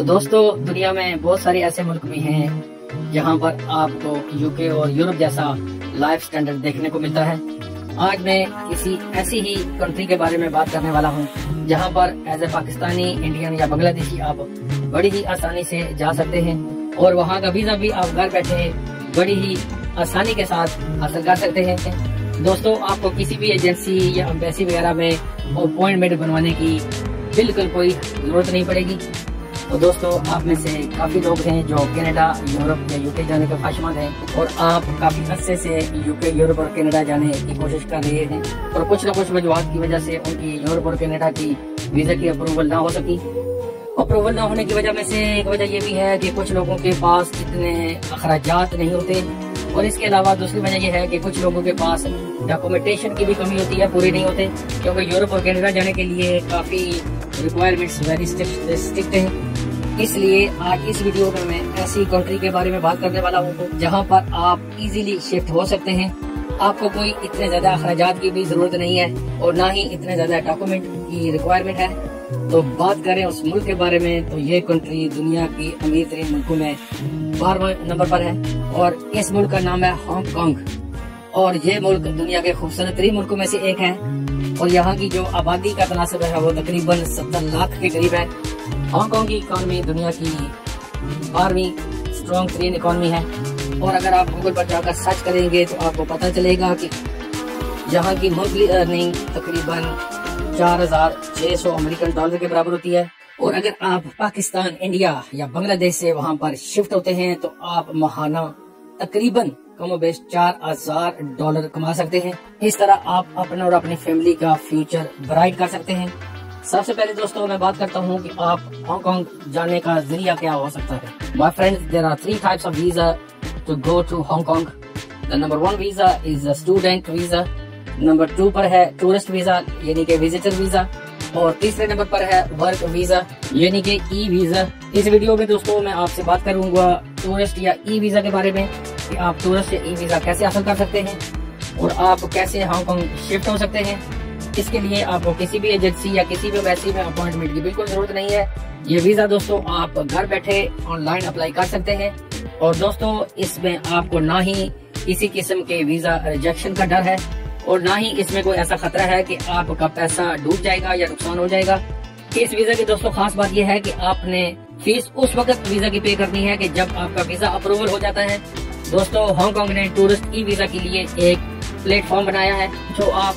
तो दोस्तों, दुनिया में बहुत सारे ऐसे मुल्क भी हैं जहां पर आपको यूके और यूरोप जैसा लाइफ स्टैंडर्ड देखने को मिलता है। आज मैं किसी ऐसी ही कंट्री के बारे में बात करने वाला हूं जहां पर एज ए पाकिस्तानी, इंडियन या बांग्लादेशी आप बड़ी ही आसानी से जा सकते हैं और वहां का वीजा भी आप घर बैठे बड़ी ही आसानी के साथ हासिल कर सकते हैं। दोस्तों, आपको किसी भी एजेंसी या एम्बेसी वगैरह में अपॉइंटमेंट बनवाने की बिल्कुल कोई जरूरत नहीं पड़ेगी। तो दोस्तों, आप में से काफी लोग हैं जो कनाडा, यूरोप या यूके जाने के ख्वाहिशमंद हैं और आप काफी अरसे से यूके, यूरोप और कनाडा जाने की कोशिश कर रहे हैं और कुछ न कुछ वजूहत की वजह से उनकी यूरोप और कनाडा की वीजा की अप्रूवल ना हो सकी। अप्रूवल ना होने की वजह में से एक वजह ये भी है कि कुछ लोगों के पास इतने अखराजात नहीं होते और इसके अलावा दूसरी वजह यह है कि कुछ लोगों के पास डॉक्यूमेंटेशन की भी कमी होती है, पूरे नहीं होते, क्योंकि यूरोप और कनाडा जाने के लिए काफी रिक्वायरमेंट्स वेरी स्ट्रिक्ट हैं। इसलिए आज इस वीडियो में मैं ऐसी कंट्री के बारे में बात करने वाला हूँ जहाँ पर आप इजीली शिफ्ट हो सकते हैं। आपको कोई इतने ज्यादा अखराजात की भी जरूरत नहीं है और ना ही इतने ज्यादा डॉक्यूमेंट की रिक्वायरमेंट है। तो बात करें उस मुल्क के बारे में तो ये कंट्री दुनिया की अमीर तरीन मुल्कों में 12वें नंबर पर है और इस मुल्क का नाम है हांगकांग। और ये मुल्क दुनिया के खूबसूरत तरीन मुल्कों में से एक है और यहाँ की जो आबादी का तनासब है वो तकरीबन 70 लाख के करीब है। हांगकांग की इकॉनमी दुनिया की 12वीं स्ट्रॉन्ग तरीन इकॉनमी है और अगर आप गूगल पर जाकर सर्च करेंगे तो आपको पता चलेगा कि यहाँ की मंथली अर्निंग तकरीबन 4,600 अमेरिकन डॉलर के बराबर होती है। और अगर आप पाकिस्तान, इंडिया या बांग्लादेश से वहाँ पर शिफ्ट होते हैं तो आप माहाना तकरीबन कम बेश 4,000 डॉलर कमा सकते हैं। इस तरह आप अपने और अपनी फैमिली का फ्यूचर ब्राइट कर सकते हैं। सबसे पहले दोस्तों मैं बात करता हूँ कि आप हांगकांग जाने का जरिया क्या हो सकता है। My friends, there are 3 types of visa to go to Hong Kong. The number 1 visa is the student visa, number 2 पर है टूरिस्ट वीजा यानी कि विजिटर वीजा और तीसरे नंबर पर है वर्क वीजा यानी कि ई वीजा। इस वीडियो में दोस्तों मैं आपसे बात करूंगा टूरिस्ट या ई वीजा के बारे में कि आप टूरिस्ट या ई वीजा कैसे हासिल कर सकते हैं और आप कैसे हांगकांग शिफ्ट हो सकते हैं। इसके लिए आपको किसी भी एजेंसी या किसी भी एम्बेसी में अपॉइंटमेंट की बिल्कुल जरूरत नहीं है। ये वीजा दोस्तों आप घर बैठे ऑनलाइन अप्लाई कर सकते हैं और दोस्तों इसमें आपको ना ही किसी किस्म के वीजा रिजेक्शन का डर है और ना ही इसमें कोई ऐसा खतरा है कि आपका पैसा डूब जाएगा या नुकसान हो जाएगा। इस वीजा की दोस्तों खास बात यह है कि आपने फीस उस वक्त वीजा की पे करनी है कि जब आपका वीजा अप्रूवल हो जाता है। दोस्तों, हांगकांग ने टूरिस्ट ई वीजा के लिए एक प्लेटफॉर्म बनाया है जो आप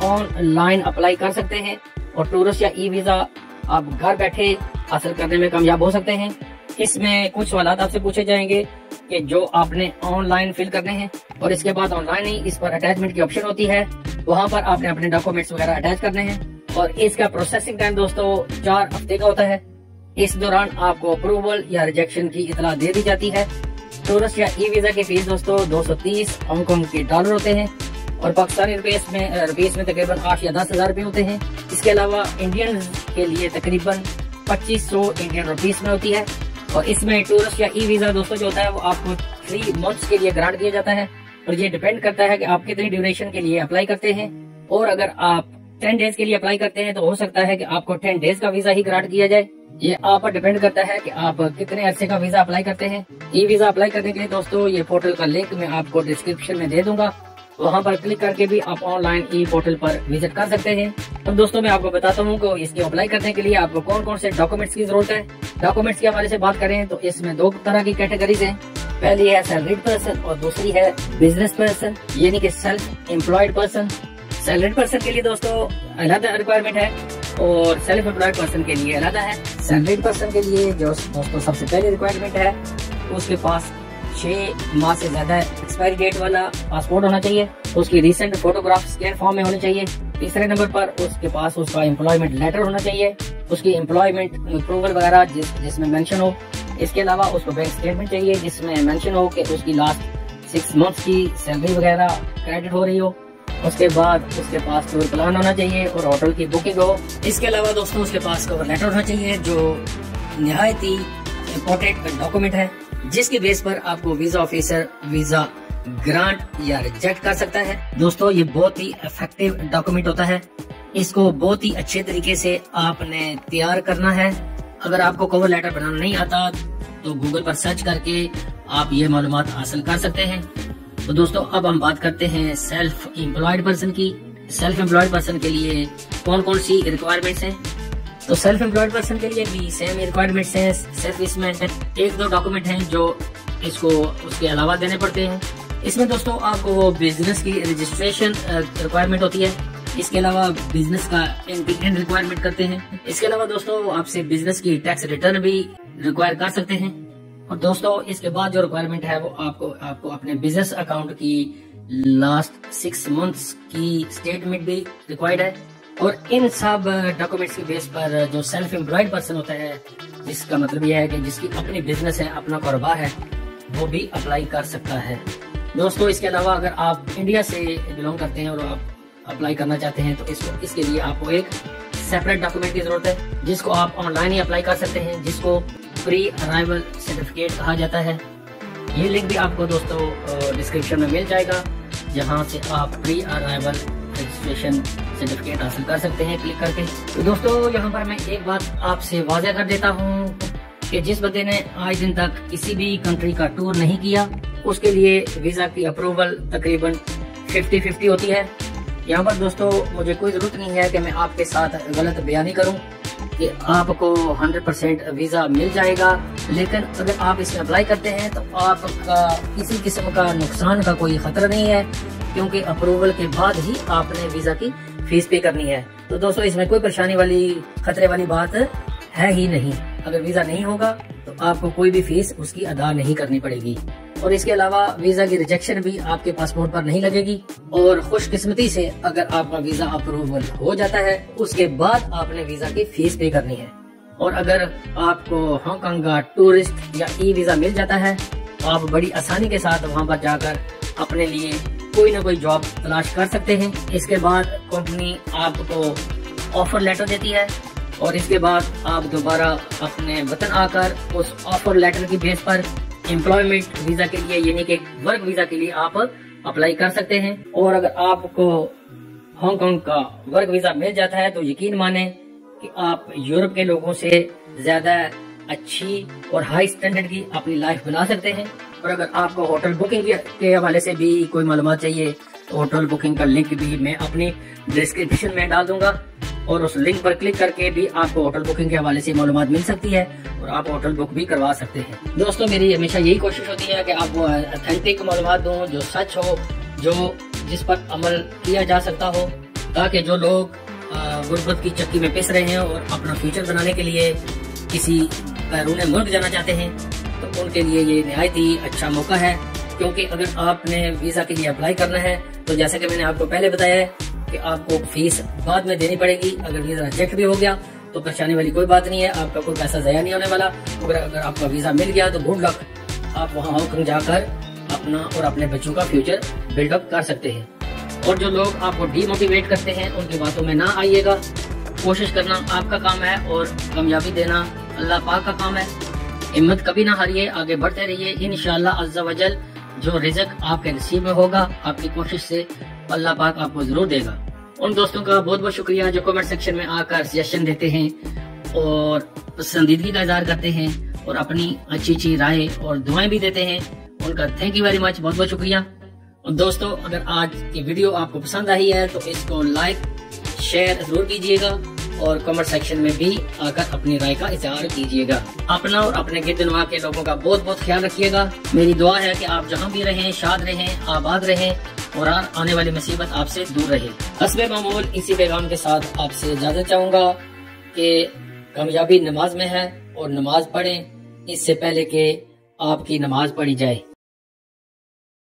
ऑनलाइन अप्लाई कर सकते हैं और टूरिस्ट या ई वीजा आप घर बैठे हासिल करने में कामयाब हो सकते हैं। इसमें कुछ सवाल आपसे पूछे जाएंगे कि जो आपने ऑनलाइन फिल करने हैं और इसके बाद ऑनलाइन ही इस पर अटैचमेंट की ऑप्शन होती है, वहाँ पर आपने अपने डॉक्यूमेंट्स वगैरह अटैच करने हैं और इसका प्रोसेसिंग टाइम दोस्तों 4 हफ्ते का होता है। इस दौरान आपको अप्रूवल या रिजेक्शन की इतला दे दी जाती है। टूरिस्ट या ई वीजा की फीस दोस्तों 230 हांगकांग के डॉलर होते हैं और पाकिस्तानी रुपीस में तकरीबन 8 या 10 हजार रुपए होते हैं। इसके अलावा इंडियन के लिए तकरीबन 2500 इंडियन रुपीस में होती है और इसमें टूरिस्ट या ई वीजा दोस्तों जो होता है वो आपको 3 मंथ्स के लिए ग्रांट दिया जाता है और ये डिपेंड करता है कि आप कितनी ड्यूरेशन के लिए अप्लाई करते हैं। और अगर आप 10 डेज के लिए अप्लाई करते हैं तो हो सकता है कि आपको 10 डेज का वीजा ही ग्रांट किया जाए। ये आप पर डिपेंड करता है कि आप कितने अरसे का वीजा अप्लाई करते हैं। ई वीजा अप्लाई करने के लिए दोस्तों ये पोर्टल का लिंक मैं आपको डिस्क्रिप्शन में दे दूंगा, वहाँ पर क्लिक करके भी आप ऑनलाइन ई पोर्टल पर विजिट कर सकते हैं। तो दोस्तों मैं आपको बताता हूँ कि इसके अप्लाई करने के लिए आपको कौन कौन से डॉक्यूमेंट्स की जरूरत है। डॉक्यूमेंट्स के हवाले से बात करें तो इसमें 2 तरह की कैटेगरीज हैं। पहली है सैलरीड पर्सन और दूसरी है बिजनेस पर्सन यानी कि self employed person. Salaried person के लिए दोस्तों अलग रिक्वायरमेंट है और सेल्फ एम्प्लॉयड पर्सन के लिए अलग है। सैलरीड पर्सन के लिए जो दोस्तों सबसे पहली रिक्वायरमेंट है उसके पास 6 माह से ज्यादा एक्सपायरी डेट वाला पासपोर्ट होना चाहिए, उसकी रिसेंट फोटोग्राफ स्कैन फॉर्म में होने चाहिए। तीसरे नंबर पर उसके पास उसका एम्प्लॉयमेंट लेटर होना चाहिए, उसकी एम्प्लॉयमेंट अप्रूवल वगैरह जिसमें मेंशन हो। इसके अलावा उसको बैंक स्टेटमेंट चाहिए जिसमें मेंशन हो कि उसकी लास्ट 6 मंथ्स की सैलरी वगैरह क्रेडिट हो रही हो। उसके बाद उसके पास टूर प्लान होना चाहिए और होटल की बुकिंग हो। इसके अलावा दोस्तों उसके पास कवर लेटर होना चाहिए जो निहायत ही इम्पोर्टेंट डॉक्यूमेंट है जिसके बेस पर आपको वीजा ऑफिसर वीजा ग्रांट या रिजेक्ट कर सकता है। दोस्तों ये बहुत ही इफेक्टिव डॉक्यूमेंट होता है, इसको बहुत ही अच्छे तरीके से आपने तैयार करना है। अगर आपको कवर लेटर बनाना नहीं आता तो गूगल पर सर्च करके आप ये मालूमात हासिल कर सकते हैं। तो दोस्तों अब हम बात करते हैं सेल्फ एम्प्लॉयड पर्सन की। सेल्फ एम्प्लॉयड पर्सन के लिए कौन कौन सी रिक्वायरमेंट्स हैं? तो सेल्फ एम्प्लॉयड पर्सन के लिए भी सेम रिक्वायरमेंट्स हैं। सिर्फ इसमें एक दो डॉक्यूमेंट हैं जो इसको उसके अलावा देने पड़ते हैं। इसमें दोस्तों आपको वो बिजनेस की रजिस्ट्रेशन रिक्वायरमेंट होती है। इसके अलावा बिजनेस का इंटीग्रेशन रिक्वायरमेंट करते हैं। इसके अलावा दोस्तों आपसे बिजनेस की टैक्स रिटर्न भी रिक्वायर कर सकते हैं। और दोस्तों इसके बाद जो रिक्वायरमेंट है वो आपको अपने बिजनेस अकाउंट की लास्ट 6 मंथ्स की स्टेटमेंट भी रिक्वायर्ड है। और इन सब डॉक्यूमेंट्स की बेस पर जो सेल्फ एम्प्लॉयड पर्सन होता है, जिसका मतलब यह है कि जिसकी अपनी बिजनेस है, अपना कारोबार है, वो भी अप्लाई कर सकता है। दोस्तों इसके अलावा अगर आप इंडिया से बिलोंग करते हैं और आप अप्लाई करना चाहते हैं तो इसके लिए आपको एक सेपरेट डॉक्यूमेंट की जरूरत है, जिसको आप ऑनलाइन ही अप्लाई कर सकते हैं, जिसको प्री अराइवल सर्टिफिकेट कहा जाता है। ये लिंक भी आपको दोस्तों डिस्क्रिप्शन में मिल जाएगा, जहां से आप प्री अराइवल रजिस्ट्रेशन सर्टिफिकेट हासिल कर सकते हैं क्लिक करके। तो दोस्तों यहाँ पर मैं एक बात आपसे वाज़ेह कर देता हूँ कि जिस बंदे ने आज दिन तक किसी भी कंट्री का टूर नहीं किया, उसके लिए वीजा की अप्रूवल तकरीबन 50-50 होती है। यहाँ पर दोस्तों मुझे कोई जरूरत नहीं है कि मैं आपके साथ गलत बयानी करूँ कि आपको 100% वीजा मिल जाएगा, लेकिन अगर आप इसमें अप्लाई करते हैं तो आपका किसी किस्म का नुकसान का कोई खतरा नहीं है, क्योंकि अप्रूवल के बाद ही आपने वीजा की फीस पे करनी है। तो दोस्तों इसमें कोई परेशानी वाली खतरे वाली बात है ही नहीं। अगर वीजा नहीं होगा तो आपको कोई भी फीस उसकी अदा नहीं करनी पड़ेगी। और इसके अलावा वीजा की रिजेक्शन भी आपके पासपोर्ट पर नहीं लगेगी। और खुशकिस्मती से अगर आपका वीजा अप्रूवल हो जाता है, उसके बाद आपने वीजा की फीस पे करनी है। और अगर आपको हांगकांग का टूरिस्ट या ई वीजा मिल जाता है तो आप बड़ी आसानी के साथ वहाँ पर जाकर अपने लिए कोई ना कोई जॉब तलाश कर सकते हैं। इसके बाद कंपनी आपको ऑफर लेटर देती है और इसके बाद आप दोबारा अपने वतन आकर उस ऑफर लेटर की बेस पर एम्प्लॉयमेंट वीजा के लिए यानी कि वर्क वीजा के लिए आप अप्लाई कर सकते हैं। और अगर आपको हांगकांग का वर्क वीजा मिल जाता है तो यकीन माने कि आप यूरोप के लोगों से ज्यादा अच्छी और हाई स्टैंडर्ड की अपनी लाइफ बना सकते हैं। और अगर आपको होटल बुकिंग के हवाले से भी कोई मालूमात चाहिए तो होटल बुकिंग का लिंक भी मैं अपनी डिस्क्रिप्शन में डाल दूंगा, और उस लिंक पर क्लिक करके भी आपको होटल बुकिंग के हवाले से मालूमात मिल सकती है और आप होटल बुक भी करवा सकते हैं। दोस्तों मेरी हमेशा यही कोशिश होती है कि आपको ऑथेंटिक मालूमात दूं, जो सच हो, जो जिस पर अमल किया जा सकता हो, ताकि जो लोग गुर्बत की चक्की में पिस रहे हैं और अपना फ्यूचर बनाने के लिए किसी बैरून मुल्क जाना चाहते हैं तो उनके लिए ये निहायत ही अच्छा मौका है। क्योंकि अगर आपने वीजा के लिए अप्लाई करना है तो जैसे कि मैंने आपको पहले बताया है कि आपको फीस बाद में देनी पड़ेगी। अगर वीजा रिजेक्ट भी हो गया तो परेशानी वाली कोई बात नहीं है, आपका कोई पैसा ज़ाया नहीं होने वाला। अगर आपका वीजा मिल गया तो गुड लक, आप वहाँ हांगकांग जाकर अपना और अपने बच्चों का फ्यूचर बिल्डअप कर सकते हैं। और जो लोग आपको डीमोटिवेट करते हैं उनकी बातों में ना आइएगा। कोशिश करना आपका काम है और कामयाबी देना अल्लाह पाक का काम है। हिम्मत कभी ना हारिए, आगे बढ़ते रहिए। इंशाअल्लाह अज़्ज़ा वजल जो रिज़्क़ आपके नसीब में होगा, आपकी कोशिश से अल्लाह पाक आपको जरूर देगा। उन दोस्तों का बहुत बहुत शुक्रिया जो कमेंट सेक्शन में आकर सजेशन देते हैं और पसंदीदगी का इजहार करते हैं और अपनी अच्छी अच्छी राय और दुआएं भी देते हैं। उनका थैंक यू वेरी मच, बहुत बहुत शुक्रिया। और दोस्तों अगर आज की वीडियो आपको पसंद आई है तो इसको लाइक शेयर जरूर कीजिएगा और कमेंट सेक्शन में भी आकर अपनी राय का इजहार कीजिएगा। अपना और अपने गिरद नवाह के लोगों का बहुत बहुत ख्याल रखिएगा। मेरी दुआ है कि आप जहाँ भी रहें शाद रहें, आबाद रहें और आने वाली मुसीबत आपसे दूर रहे। हस्बे मामूल इसी पैगाम के साथ आपसे इजाजत चाहूंगा कि कामयाबी नमाज में है और नमाज पढ़ें इससे पहले कि आपकी नमाज पढ़ी जाए।